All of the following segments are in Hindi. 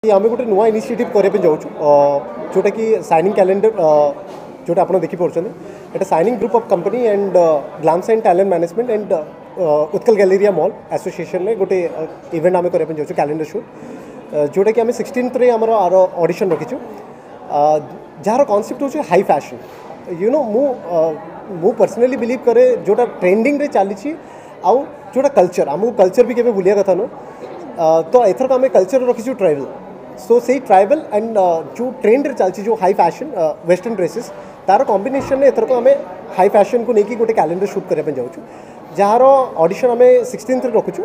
आम गोटे नुआ इनिशिएटिव करने जाऊँ जोटा कि साइनिंग कैलेंडर जोटा आप देखिपुर एटा signing group of company and glams and talent management and Utkal galleria mall association में गोटे इवेंट आम करने जाऊँ कैलेंडर शूट जोटा कि आम 16th आमर आर ऑडिशन रखीचु जार कॉन्सेप्ट हो हाई फैशन यू नो मु पर्सनली बिलीव करे जोटा ट्रेंडिंग रे चली आउ जोटा कल्चर आमको कल्चर भी केवे भूलिया कथा नो तो एथर आम कल्चर रखीचु ट्राइबल सो से ट्राइबल एंड जो ट्रेंड रे चलती जो हाई फैशन वेस्टर्न ड्रेसेस तार कॉम्बिनेशन में एथर को आम हाई फैशन को लेकिन गोटे कैलेंडर शूट करने जाऊँ जार ऑडिशन आम 16th रखुचु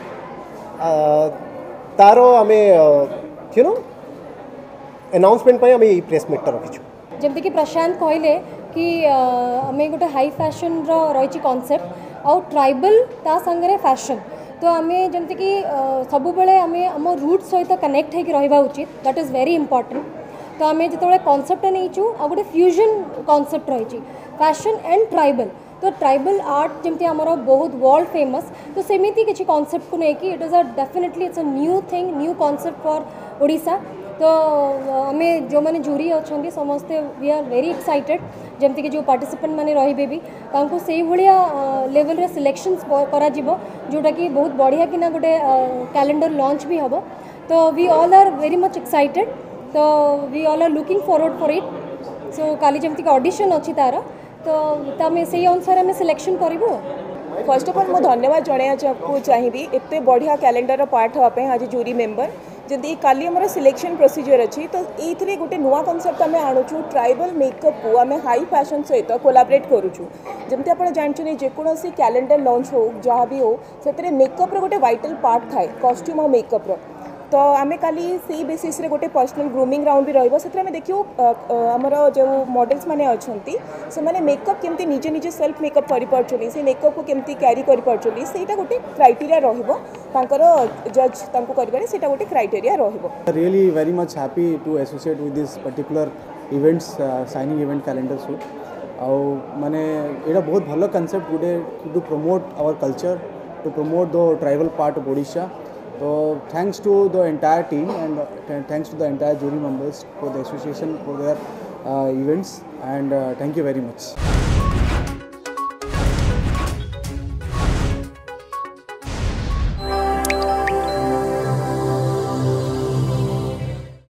तार आम यू नो अनाउंसमेंट आम प्रेस मीटा रखीचु जमती कि प्रशांत कहले कि आम गोटे हाई फैशन रही कॉन्सेप्ट आउ ट्राइबल ता संगे फैशन तो आम जमती कि सब बेले आम आम रूट सहित कनेक्ट होकर रहा उचित दैट इज वेरी इंपोर्टेंट तो आम जो कॉन्सेप्ट नहीं आ गोटे फ्यूजन कॉन्सेप्ट रही फैशन एंड ट्राइबल तो ट्राइबल आर्ट जमती आमर बहुत वर्ल्ड फेमस तो सेमती किसी कॉन्सेप्ट को लेकिन it is a definitely it's a new thing new concept for Odisha तो आम जो मैंने जूरी अच्छा समस्ते वी आर वेरी एक्साइटेड जमती कि जो पार्टिसिपेंट मैंने रे भी से भाया लेवल रे सिलेक्शंस करा जोटा कि बहुत बढ़िया कि गोटे कैलेंडर लॉन्च भी हम तो we all are very much excited तो we all are looking forward for it so काली जमती कि ऑडिशन अच्छी तार तो से अनुसार आम सिलेक्शन करूँ। फर्स्ट ऑफ ऑल मो धन्यवाद जनाइबा चाहिए एत बढ़िया कैलेंडर पार्ट हाँपे आज जूरी मेंबर जदि काली आम सिलेक्शन प्रोसीजर अच्छी तो ये गोटे नुआ कनसेप्ट आम आणुचु ट्राइबल मेकअप को आम हाई फैशन सहित कोलाबरेट करुचु जमती आप जानते जेकोसी कैलेंडर लॉन्च हो जहाँ भी हो से मेकअप गोटे वाइटल पार्ट थाए कॉस्ट्यूम और मेकअप तो आम काली से बेसीस रे गोटे पर्सनल ग्रूमिंग राउंड भी रही देखियो आमर जो मॉडल्स माने अच्छी से माने मेकअप केमती निजे निजे सेल्फ मेकअप करें से मेकअप को केमती क्यारी करें गोटे क्राइटेरिया रर जज कर गोटे criteria really very much happy to associate with this particular events signing event calendar shoot आउ माने एटा बहुत भल कंसेप्ट गोटे to promote our culture to promote the tribal part of Odisha तो thanks to the entire team and thanks to the entire jury members for the association for their events and thank you very much.